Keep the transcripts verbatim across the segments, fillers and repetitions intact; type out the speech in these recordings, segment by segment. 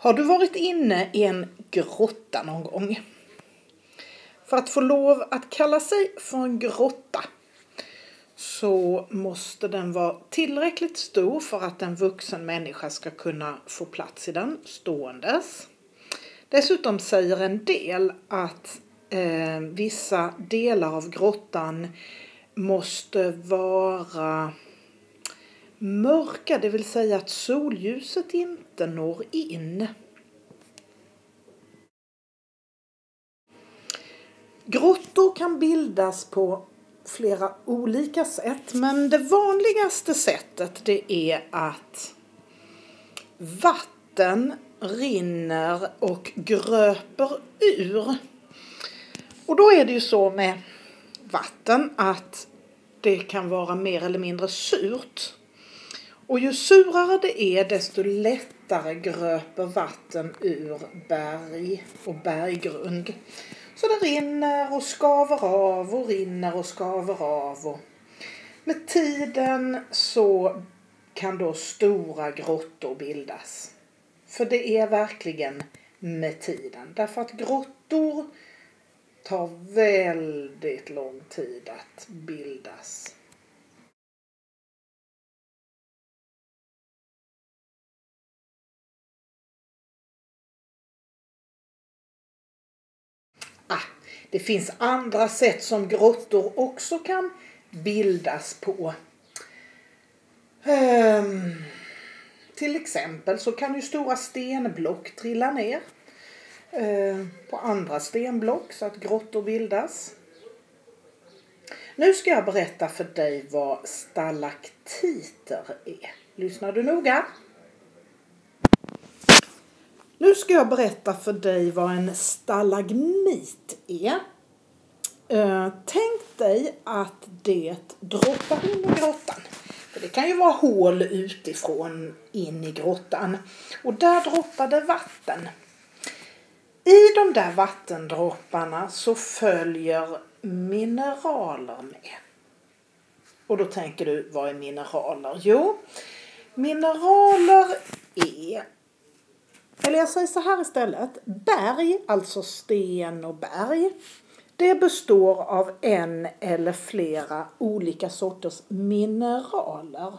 Har du varit inne i en grotta någon gång? För att få lov att kalla sig för en grotta så måste den vara tillräckligt stor för att en vuxen människa ska kunna få plats i den ståendes. Dessutom säger en del att eh, vissa delar av grottan måste vara mörka, det vill säga att solljuset inte når in. Grottor kan bildas på flera olika sätt, men det vanligaste sättet det är att vatten rinner och gröper ur. Och då är det ju så med vatten att det kan vara mer eller mindre surt. Och ju surare det är desto lättare gröper vatten ur berg och berggrund. Så det rinner och skaver av och rinner och skaver av. Och med tiden så kan då stora grottor bildas. För det är verkligen med tiden. Därför att grottor tar väldigt lång tid att bildas. Ah, det finns andra sätt som grottor också kan bildas på. Um, till exempel så kan ju stora stenblock trilla ner uh, på andra stenblock så att grottor bildas. Nu ska jag berätta för dig vad stalaktiter är. Lyssnar du noga? Nu ska jag berätta för dig vad en stalagmit är. Uh, tänk dig att det droppar in i grottan. För det kan ju vara hål utifrån in i grottan. Och där droppar det vatten. I de där vattendropparna så följer mineraler med. Och då tänker du, vad är mineraler? Jo, mineraler är... Eller jag säger så här istället. Berg, alltså sten och berg. Det består av en eller flera olika sorters mineraler.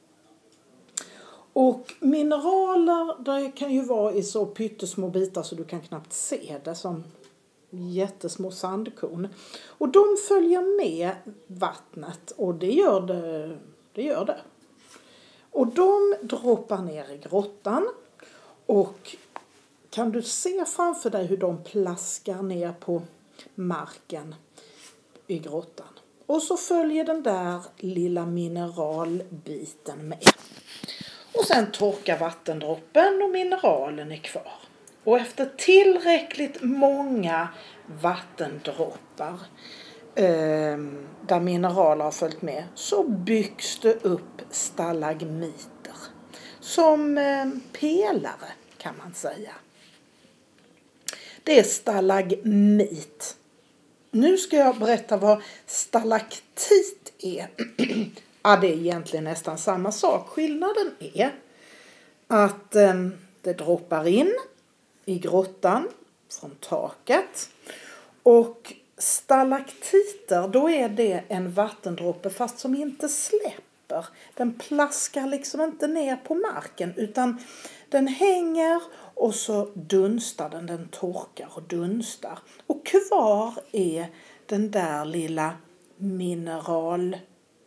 Och mineraler det kan ju vara i så pyttesmå bitar så du kan knappt se det, som jättesmå sandkorn. Och de följer med vattnet och det gör det. det, gör det. Och de droppar ner i grottan. Och kan du se framför dig hur de plaskar ner på marken i grottan. Och så följer den där lilla mineralbiten med. Och sen torkar vattendroppen och mineralen är kvar. Och efter tillräckligt många vattendroppar eh, där mineraler har följt med så byggs det upp stalagmiter. Som eh, pelare kan man säga. Det är stalagmit. Nu ska jag berätta vad stalaktit är. Ja, det är egentligen nästan samma sak. Skillnaden är att eh, det droppar in i grottan från taket. Och stalaktiter, då är det en vattendroppe fast som inte släpper. Den plaskar liksom inte ner på marken utan den hänger och så dunstar den, den torkar och dunstar. Och kvar är den där lilla mineralbiten,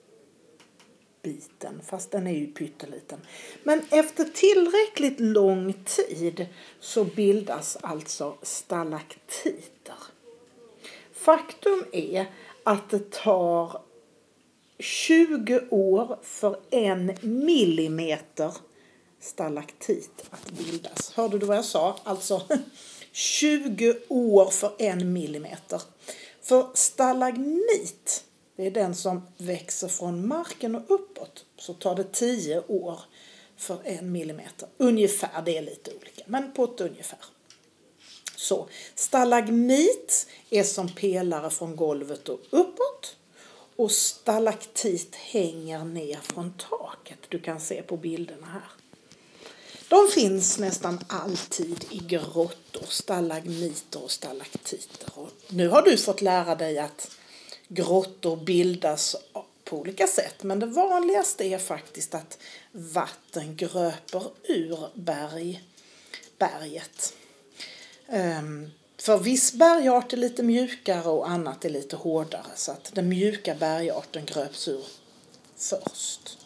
fast den är ju pytteliten. Men efter tillräckligt lång tid så bildas alltså stalaktiter. Faktum är att det tar tjugo år för en millimeter stalaktit att bildas. Hörde du vad jag sa? Alltså tjugo år för en millimeter. För stalagmit, det är den som växer från marken och uppåt, så tar det tio år för en millimeter. Ungefär, det är lite olika, men på ett ungefär. Så stalagmit är som pelare från golvet och uppåt. Och stalaktit hänger ner från taket. Du kan se på bilderna här. De finns nästan alltid i grottor, stalagmiter och stalaktiter. Och nu har du fått lära dig att grottor bildas på olika sätt. Men det vanligaste är faktiskt att vatten gröper ur berg, berget. Um, för viss bergart är lite mjukare och annat är lite hårdare. Så att den mjuka bergarten gröps ur först.